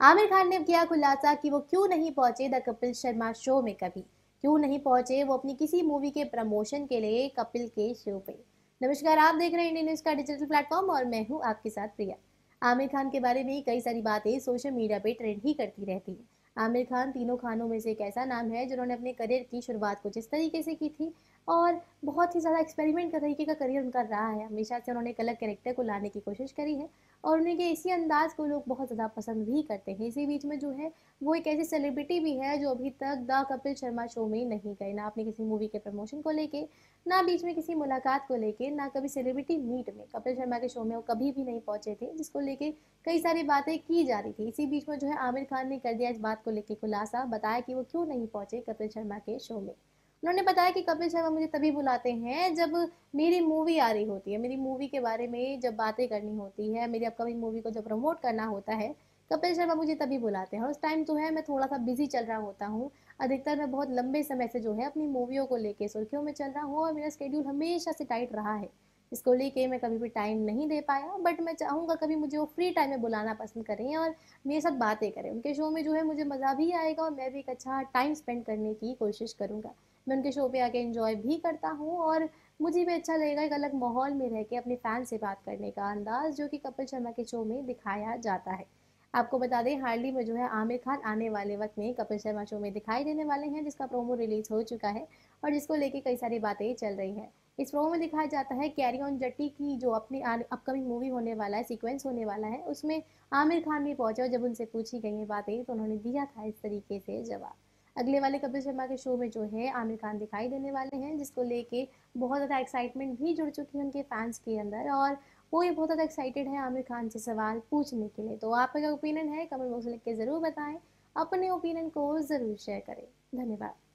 आमिर खान ने किया खुलासा कि वो क्यों नहीं पहुंचे द कपिल शर्मा शो में कभी। क्यों नहीं पहुंचे वो अपनी किसी मूवी के प्रमोशन के लिए कपिल के शो पे। नमस्कार, आप देख रहे हैं इंडियन न्यूज का डिजिटल प्लेटफॉर्म और मैं हूं आपके साथ प्रिया। आमिर खान के बारे में कई सारी बातें सोशल मीडिया पे ट्रेंड ही करती रहती है। आमिर खान तीनों खानों में से एक ऐसा नाम है जिन्होंने अपने करियर की शुरुआत कुछ इस तरीके से की थी और बहुत ही ज़्यादा एक्सपेरिमेंट का तरीके का करियर उनका रहा है। हमेशा से उन्होंने एक अलग कैरेक्टर को लाने की कोशिश करी है और उनके इसी अंदाज को लोग बहुत ज़्यादा पसंद भी करते हैं। इसी बीच में जो है वो एक ऐसी सेलिब्रिटी भी है जो अभी तक द कपिल शर्मा शो में नहीं गए, ना अपनी किसी मूवी के प्रमोशन को लेके, ना बीच में किसी मुलाकात को लेके, ना कभी सेलिब्रिटी मीट में कपिल शर्मा के शो में वो कभी भी नहीं पहुंचे थे, जिसको लेके कई सारी बातें की जा रही थी। इसी बीच में जो है आमिर खान ने कर दिया इस बात को लेके खुलासा, बताया कि वो क्यों नहीं पहुंचे कपिल शर्मा के शो में। उन्होंने बताया कि कपिल शर्मा मुझे तभी बुलाते हैं जब मेरी मूवी आ रही होती है, मेरी मूवी के बारे में जब बातें करनी होती है, मेरी अपकमिंग मूवी को जब प्रमोट करना होता है, कपिल शर्मा मुझे तभी बुलाते हैं। और उस टाइम तो है मैं थोड़ा सा बिजी चल रहा होता हूँ। अधिकतर मैं बहुत लंबे समय से जो है अपनी मूवियों को लेके सुर्खियों में चल रहा हूँ और मेरा स्केड्यूल हमेशा से टाइट रहा है। इसको लेके मैं कभी भी टाइम नहीं दे पाया, बट मैं चाहूँगा कभी मुझे वो फ्री टाइम में बुलाना पसंद करें और मेरे साथ बातें करें। उनके शो में जो है मुझे मज़ा भी आएगा और मैं भी एक अच्छा टाइम स्पेंड करने की कोशिश करूँगा। मैं उनके शो पे आके एंजॉय भी करता हूँ और मुझे भी अच्छा लगेगा एक अलग माहौल में रह के अपने फैन से बात करने का अंदाज जो कि कपिल शर्मा के शो में दिखाया जाता है। आपको बता दें हाल ही में जो है आमिर खान आने वाले वक्त में कपिल शर्मा शो में दिखाई देने वाले हैं, जिसका प्रोमो रिलीज हो चुका है और जिसको लेके कई सारी बातें चल रही हैं। इस प्रोमो में दिखाया जाता है कैरी ऑन जट्टी की जो अपनी अपकमिंग मूवी होने वाला है, सीक्वेंस होने वाला है, उसमें आमिर खान भी पहुंचे और जब उनसे पूछी गई ये बातें तो उन्होंने दिया था इस तरीके से जवाब। अगले वाले कपिल शर्मा के शो में जो है आमिर खान दिखाई देने वाले हैं, जिसको लेके बहुत ज़्यादा एक्साइटमेंट भी जुड़ चुकी है उनके फैंस के अंदर और वो ये बहुत ज़्यादा एक्साइटेड है आमिर खान से सवाल पूछने के लिए। तो आपका क्या ओपिनियन है, कमेंट बॉक्स में लिख के ज़रूर बताएं। अपने ओपिनियन को ज़रूर शेयर करें। धन्यवाद।